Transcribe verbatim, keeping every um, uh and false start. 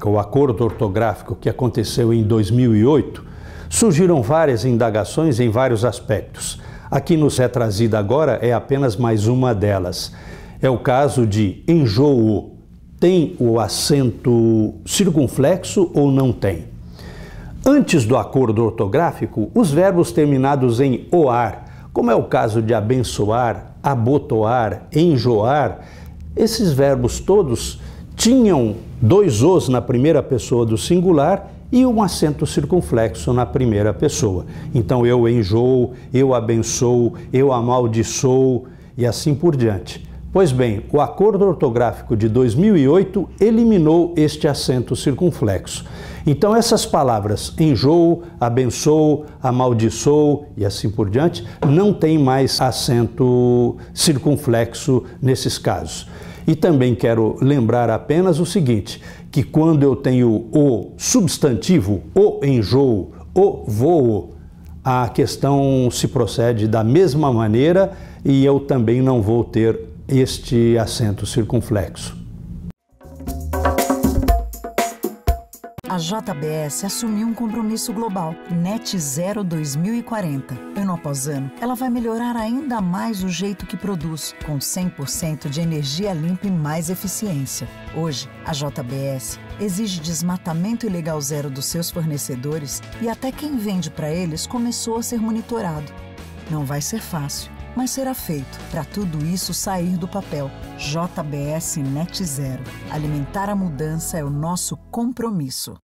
ortográfica, o acordo ortográfico que aconteceu em dois mil e oito, surgiram várias indagações em vários aspectos. Aqui nos é trazida agora é apenas mais uma delas. É o caso de enjoo. Tem o acento circunflexo ou não tem? Antes do acordo ortográfico, os verbos terminados em oar, como é o caso de abençoar, abotoar, enjoar, esses verbos todos tinham dois os na primeira pessoa do singular e um acento circunflexo na primeira pessoa. Então, eu enjoo, eu abençoo, eu amaldiçoo e assim por diante. Pois bem, o acordo ortográfico de dois mil e oito eliminou este acento circunflexo. Então, essas palavras enjoo, abençoo, amaldiçoo e assim por diante não tem mais acento circunflexo nesses casos. E também quero lembrar apenas o seguinte, que quando eu tenho o substantivo, o enjoo, o voo, a questão se procede da mesma maneira e eu também não vou ter este acento circunflexo. A J B S assumiu um compromisso global, Net Zero dois mil e quarenta. Ano após ano, ela vai melhorar ainda mais o jeito que produz, com cem por cento de energia limpa e mais eficiência. Hoje, a J B S exige desmatamento ilegal zero dos seus fornecedores e até quem vende para eles começou a ser monitorado. Não vai ser fácil, mas será feito para tudo isso sair do papel. J B S Net Zero. Alimentar a mudança é o nosso compromisso.